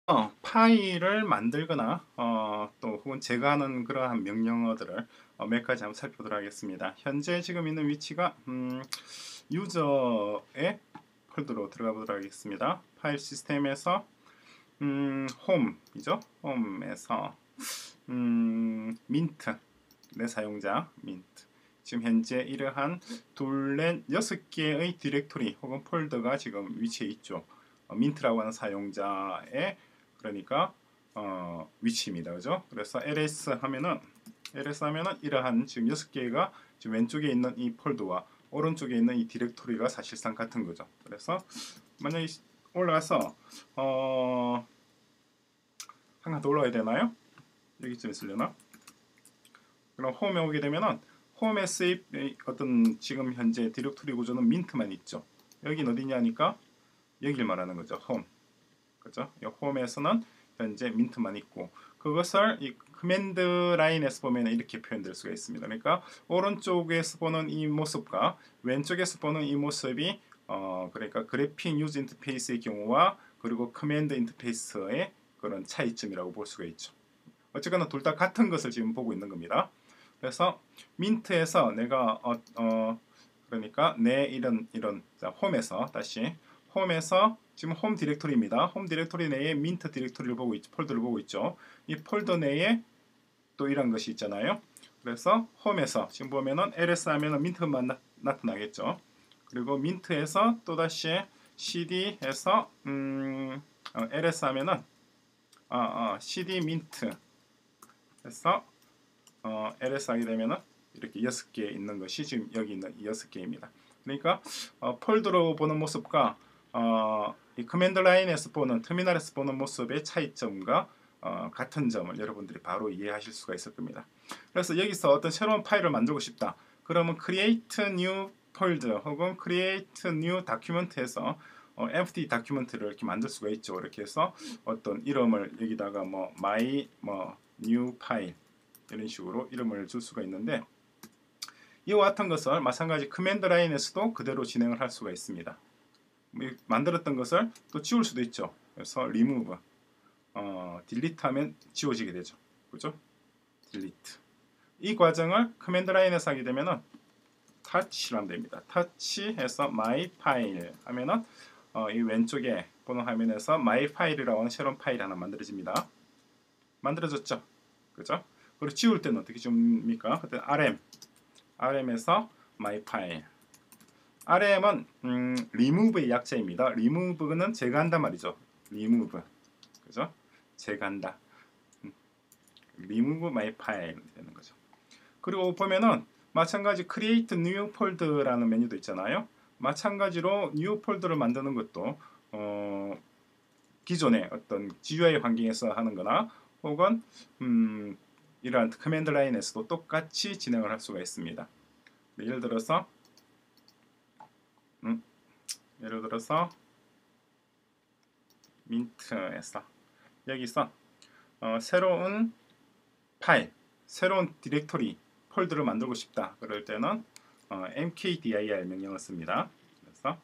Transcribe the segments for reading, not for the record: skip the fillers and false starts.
파일을 만들거나 또 혹은 제거하는 그러한 명령어들을 몇 가지 한번 살펴보도록 하겠습니다. 현재 지금 있는 위치가 유저의 폴더로 들어가 보도록 하겠습니다. 파일 시스템에서 홈이죠. 홈에서 민트, 내 사용자 민트. 지금 현재 이러한 둘넷 6개의 디렉토리 혹은 폴더가 지금 위치해 있죠. 민트라고 하는 사용자의 그러니까 위치입니다. 그죠? 그래서 ls 하면은 이러한 지금 6개가 지금 왼쪽에 있는 이 폴더와 오른쪽에 있는 이 디렉토리가 사실상 같은 거죠. 그래서 만약에 올라가서 한 칸 더 올라가야 되나요? 여기쯤 있으려나? 그럼 홈에 오게 되면은 홈에 세입 어떤 지금 현재 디렉토리 구조는 민트만 있죠. 여긴 어디냐니까 여기를 말하는 거죠. 홈. 그죠? 이 홈에서는 현재 민트만 있고 그것을 이 커맨드 라인에서 보면 이렇게 표현될 수가 있습니다. 그러니까 오른쪽에서 보는 이 모습과 왼쪽에서 보는 이 모습이 그러니까 그래픽 유즈 인터페이스의 경우와 그리고 커맨드 인터페이스의 그런 차이점이라고 볼 수가 있죠. 어쨌거나 둘 다 같은 것을 지금 보고 있는 겁니다. 그래서 민트에서 내가 그러니까 내 이런 자, 홈에서 다시 홈에서 지금 홈 디렉토리입니다. 홈 디렉토리 내에 민트 디렉토리를 보고 있죠. 폴더를 보고 있죠. 이 폴더 내에 또 이런 것이 있잖아요. 그래서 홈에서 지금 보면은 ls 하면은 민트만 나타나겠죠. 그리고 민트에서 또다시 cd에서 ls 하면은 cd 민트 해서 ls 하게 되면은 이렇게 6개 있는 것이 지금 여기 있는 6개입니다. 그러니까 폴더로 보는 모습과 이 커맨드 라인에서 보는 터미널에서 보는 모습의 차이점과 같은 점을 여러분들이 바로 이해하실 수가 있을 겁니다. 그래서 여기서 어떤 새로운 파일을 만들고 싶다. 그러면 create new folder 혹은 create new document에서 empty document를 이렇게 만들 수가 있죠. 이렇게 해서 어떤 이름을 여기다가 뭐 my new file 이런 식으로 이름을 줄 수가 있는데 이와 같은 것을 마찬가지 커맨드 라인에서도 그대로 진행을 할 수가 있습니다. 만들었던 것을 또 지울 수도 있죠. 그래서 remove, delete 하면 지워지게 되죠. 그죠? delete. 이 과정을 커맨드 라인에서 하게 되면은 touch를 하면 됩니다. touch해서 my file 하면은 이 왼쪽에 보는 화면에서 my file이라고 하는 새로운 파일이 하나 만들어집니다. 만들어졌죠? 그죠? 그리고 지울 때는 어떻게 지웁니까? 그때 rm에서 my file. rm은 remove의 약자입니다. remove는 제거한다 말이죠. remove. 그죠? 제거한다. remove my file 되는 거죠. 그리고 보면은 마찬가지 create new folder라는 메뉴도 있잖아요. 마찬가지로 new folder를 만드는 것도 기존의 어떤 GUI 환경에서 하는 거나 혹은 이러한 커맨드 라인에서도 똑같이 진행을 할 수가 있습니다. 예를 들어서 민트에서 여기서 새로운 파일, 새로운 디렉토리, 폴더를 만들고 싶다. 그럴 때는 mkdir 명령을 씁니다. 그래서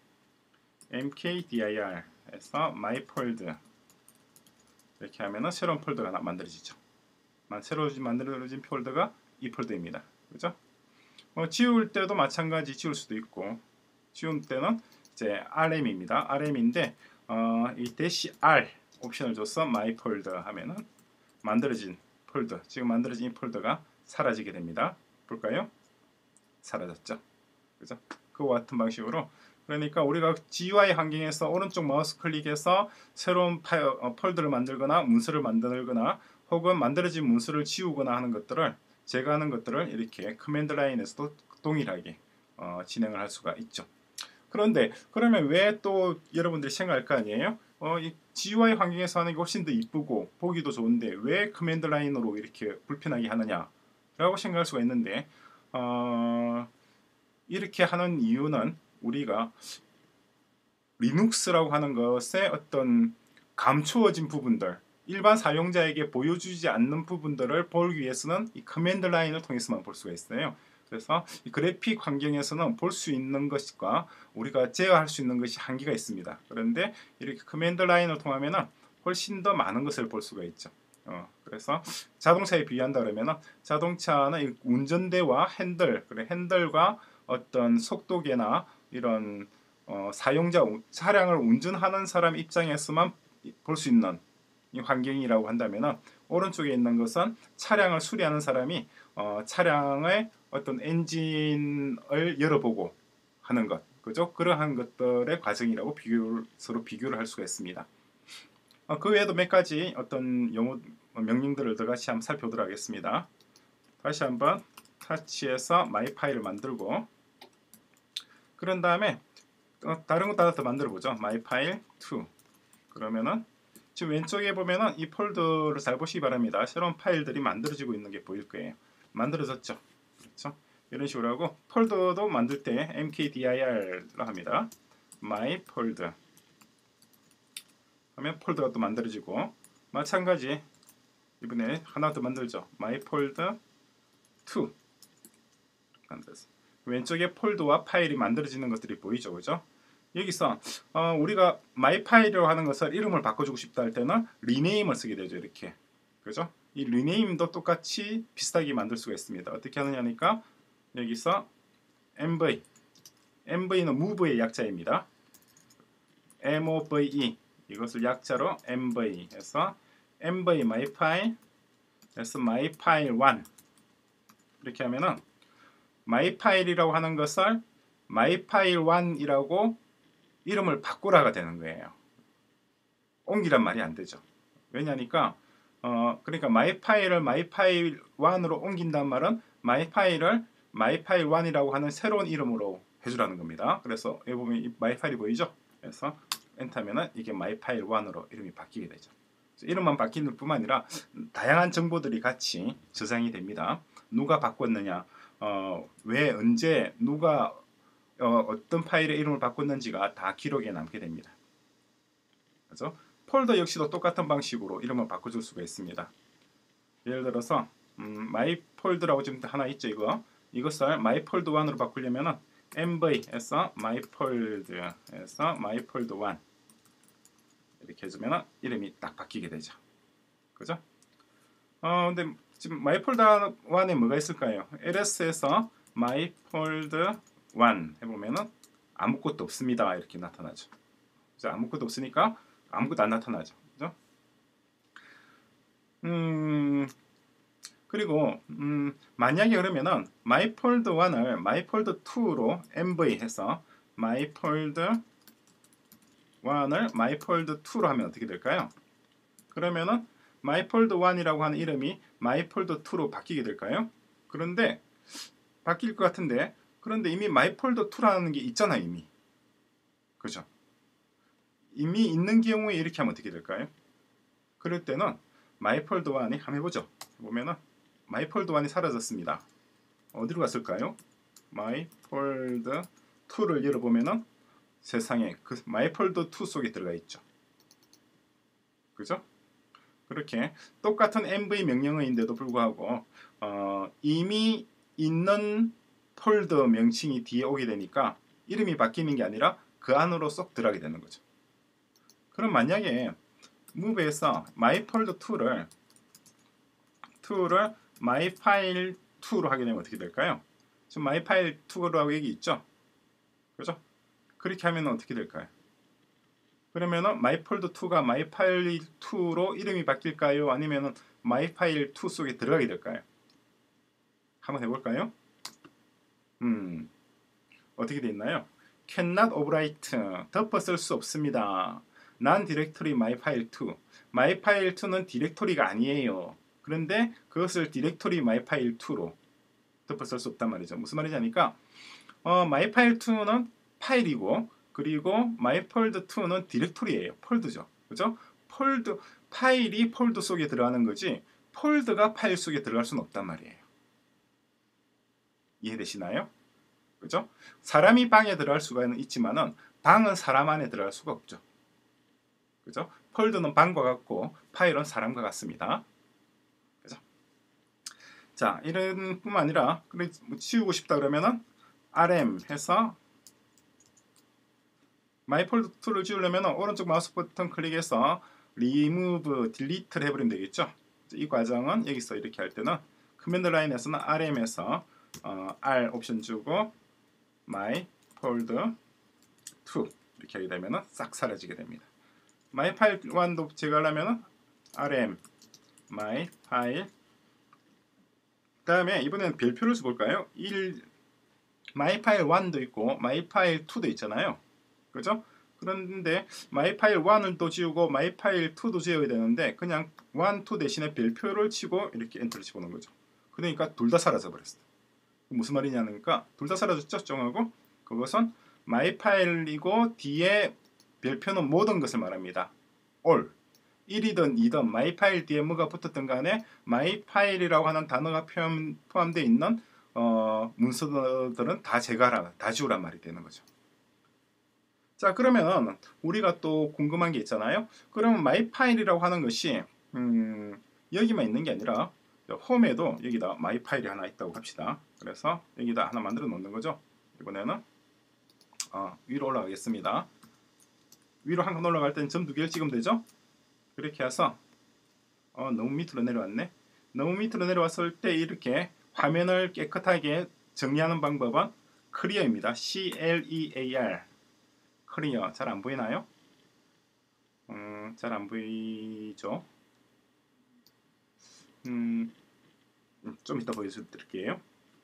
mkdir에서 myfolder 이렇게 하면은 새로운 폴더가 하나 만들어지죠. 새로 만들어진 폴더가 이 폴더입니다. 그죠? 지울 때도 마찬가지 지울 수도 있고 지울 때는 이제 rm입니다. rm인데 이 -r 옵션을 줘서 my folder 하면은 만들어진 폴더, 지금 만들어진 이 폴더가 사라지게 됩니다. 볼까요? 사라졌죠. 그죠? 그와 같은 방식으로 그러니까 우리가 GUI 환경에서 오른쪽 마우스 클릭해서 새로운 폴더를 만들거나 문서를 만들거나 혹은 만들어진 문서를 지우거나 하는 것들을 제거하는 것들을 이렇게 커맨드 라인에서도 동일하게 진행을 할 수가 있죠. 그런데 그러면 왜 또 여러분들이 생각할 거 아니에요? 이 GUI 환경에서 하는 게 훨씬 더 이쁘고 보기도 좋은데 왜 커맨드 라인으로 이렇게 불편하게 하느냐 라고 생각할 수가 있는데 이렇게 하는 이유는 우리가 리눅스라고 하는 것의 어떤 감추어진 부분들 일반 사용자에게 보여주지 않는 부분들을 보기 위해서는 이 커맨드 라인을 통해서만 볼 수가 있어요. 그래서 이 그래픽 환경에서는 볼 수 있는 것과 우리가 제어할 수 있는 것이 한계가 있습니다. 그런데 이렇게 커맨드 라인을 통하면은 훨씬 더 많은 것을 볼 수가 있죠. 그래서 자동차에 비유한다 그러면은 자동차는 운전대와 핸들, 그래 핸들과 어떤 속도계나 이런 사용자 차량을 운전하는 사람 입장에서만 볼 수 있는 이 환경이라고 한다면은 오른쪽에 있는 것은 차량을 수리하는 사람이 차량의 어떤 엔진을 열어보고 하는 것, 그죠? 그러한 것들의 과정이라고 서로 비교를 할 수가 있습니다. 그 외에도 몇 가지 어떤 용어 명령들을 더 같이 한번 살펴보도록 하겠습니다. 다시 한번 타치에서 마이 파일을 만들고 그런 다음에 다른 것도 하나 더 만들어 보죠. 마이 파일 2. 그러면은 지금 왼쪽에 보면은 이 폴더를 잘 보시기 바랍니다. 새로운 파일들이 만들어지고 있는 게 보일 거예요. 만들어졌죠. 그렇죠? 이런 식으로 하고 폴더도 만들 때 mkdir로 합니다. my folder 하면 폴더가 또 만들어지고 마찬가지 이번에 하나 더 만들죠. my folder 2 만들었어. 왼쪽에 폴더와 파일이 만들어지는 것들이 보이죠, 그죠? 여기서 우리가 my 파일이라고 하는 것을 이름을 바꿔주고 싶다 할 때는 rename을 쓰게 되죠, 이렇게, 그죠? 이 rename도 똑같이 비슷하게 만들 수가 있습니다. 어떻게 하느냐니까 여기서 mv는 move의 약자입니다. move 이것을 약자로 mv 해서 mv myfile 해서 myfile1 이렇게 하면은 myfile이라고 하는 것을 myfile1이라고 이름을 바꾸라가 되는 거예요. 옮기란 말이 안 되죠. 왜냐니까 그러니까 myfile을 myfile1으로 옮긴단 말은 myfile을 myfile1이라고 하는 새로운 이름으로 해주라는 겁니다. 그래서 여기 보면 이 myfile이 보이죠? 그래서 엔터하면은 이게 myfile1으로 이름이 바뀌게 되죠. 이름만 바뀌는 뿐만 아니라 다양한 정보들이 같이 저장이 됩니다. 누가 바꿨느냐, 왜, 언제, 누가 어떤 파일의 이름을 바꿨는지가 다 기록에 남게 됩니다. 그래서 폴더 역시도 똑같은 방식으로 이름을 바꿔줄 수가 있습니다. 예를 들어서 my folder라고 지금 하나 있죠, 이것을 my folder 1으로 바꾸려면은 mv에서 my folder에서 my folder 1 이렇게 해주면 이름이 딱 바뀌게 되죠. 그죠? 근데 지금 my folder 1에 뭐가 있을까요? ls에서 my folder 1 해보면은 아무것도 없습니다. 이렇게 나타나죠. 그죠? 아무것도 없으니까 아무것도 안 나타나죠. 그죠? 그리고 만약에 그러면은 my folder 1을 my folder 2로 mv 해서 my folder 1을 my folder 2로 하면 어떻게 될까요? 그러면은 my folder 1이라고 하는 이름이 my folder 2로 바뀌게 될까요? 그런데 바뀔 것 같은데 그런데 이미 my folder 2라는 게 있잖아 이미. 그죠? 이미 있는 경우에 이렇게 하면 어떻게 될까요? 그럴 때는 my folder 1이 한번 해보죠. 보면은 my folder 1이 사라졌습니다. 어디로 갔을까요? my folder 2를 열어보면은 세상에 그 my folder 2 속에 들어가 있죠. 그죠? 그렇게 똑같은 mv 명령어인데도 불구하고 이미 있는 폴더 명칭이 뒤에 오게 되니까 이름이 바뀌는 게 아니라 그 안으로 쏙 들어가게 되는 거죠. 그럼 만약에 move에서 myfolder 2를 myfile2로 하게 되면 어떻게 될까요? 지금 myfile2라고 여기 있죠? 그죠? 그렇게 하면 어떻게 될까요? 그러면은 myfolder2가 myfile2로 이름이 바뀔까요? 아니면은 myfile2 속에 들어가게 될까요? 한번 해볼까요? 어떻게 돼 있나요? cannot overwrite 덮어쓸 수 없습니다. non directory myfile2 myfile2는 디렉토리가 아니에요. 그런데 그것을 디렉토리 myfile2로 덮어쓸 수 없단 말이죠. 무슨 말이냐 하니까 myfile2는 파일이고 그리고 myfolder2는 디렉토리예요. 폴더죠. 그죠? 폴더 파일이 폴더 속에 들어가는 거지 폴더가 파일 속에 들어갈 수는 없단 말이에요. 이해되시나요? 그죠? 사람이 방에 들어갈 수가 있지만은 방은 사람 안에 들어갈 수가 없죠. 그죠? 폴더는 방과 같고 파일은 사람과 같습니다. 그죠? 자, 이런 뿐만 아니라 치우고 싶다 그러면은 rm 해서 myfolder2를 지우려면 오른쪽 마우스 버튼 클릭해서 remove, delete를 해버리면 되겠죠. 이 과정은 여기서 이렇게 할 때는 커맨드 라인에서는 rm에서 r 옵션 주고 my folder to 이렇게 하게 되면은 싹 사라지게 됩니다. my file 1도 제거하려면은 rm my file 그 다음에 이번에는 별표를 써볼까요? my file 1도 있고 my file 2도 있잖아요. 그죠? 그런데 my file 1을 또 지우고 my file 2도 지워야 되는데 그냥 1, 2 대신에 별표를 치고 이렇게 엔터를 치고는 거죠. 그러니까 둘 다 사라져 버렸어요. 무슨 말이냐니까 둘 다 사라졌죠? 정하고 그것은 my file이고 뒤에 별표는 모든 것을 말합니다. all 1이든 2든 my file 뒤에 뭐가 붙었든 간에 my file이라고 하는 단어가 포함되어 있는 문서들은 다 제거하라, 다 지우란 말이 되는 거죠. 자, 그러면 우리가 또 궁금한 게 있잖아요. 그러면 my file이라고 하는 것이 여기만 있는 게 아니라 홈에도 여기다 my file이 하나 있다고 합시다. 그래서 여기다 하나 만들어 놓는 거죠. 이번에는 위로 올라가겠습니다. 위로 한 칸 올라갈 때는 점 2개를 찍으면 되죠. 그렇게 해서 너무 밑으로 내려왔네. 너무 밑으로 내려왔을 때 이렇게 화면을 깨끗하게 정리하는 방법은 클리어입니다. CLEAR 클리어. 잘 안 보이나요? 잘 안 보이죠? 좀 이따 보여드릴게요.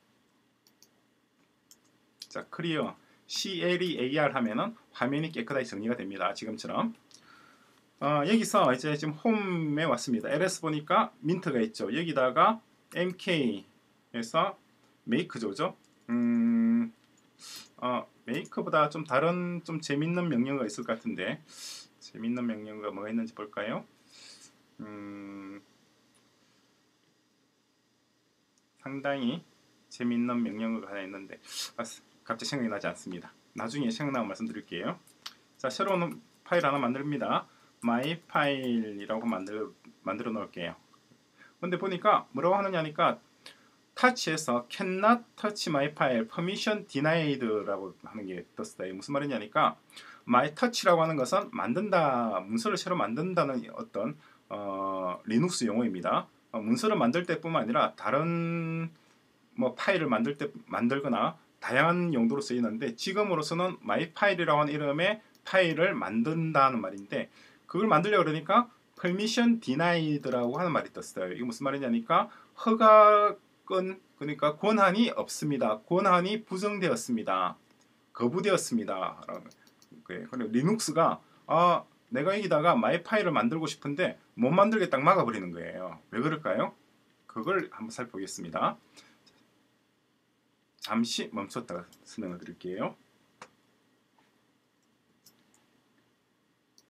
자, 클리어 CLEAR 하면은 화면이 깨끗하게 정리가 됩니다. 지금처럼. 여기서 이제 지금 홈에 왔습니다. ls 보니까 민트가 있죠. 여기다가 mk에서 make죠. make보다 좀 다른 좀 재밌는 명령어가 있을 것 같은데 재밌는 명령어가 뭐가 있는지 볼까요? 상당히 재밌는 명령어가 하나 있는데 갑자기 생각이 나지 않습니다. 나중에 생각나면 말씀드릴게요. 자, 새로운 파일 하나 만듭니다. my file이라고 만들어 놓을게요. 근데 보니까 뭐라고 하느냐니까 touch에서 cannot touch my file, permission denied라고 하는 게 떴어요. 무슨 말이냐니까 my touch라고 하는 것은 만든다, 문서를 새로 만든다는 어떤 리눅스 용어입니다. 문서를 만들 때뿐만 아니라 다른 뭐 파일을 만들거나 다양한 용도로 쓰이는데 지금으로서는 my file이라고 하는 이름의 파일을 만든다는 말인데 그걸 만들려고 그러니까 permission denied라고 하는 말이 떴어요. 이게 무슨 말이냐니까 허가권, 그러니까 권한이 없습니다. 권한이 부정되었습니다. 거부되었습니다. 그리고 리눅스가 내가 여기다가 my 파일을 만들고 싶은데 못 만들게 딱 막아버리는 거예요. 왜 그럴까요? 그걸 한번 살펴보겠습니다. 잠시 멈췄다가 설명을 드릴게요.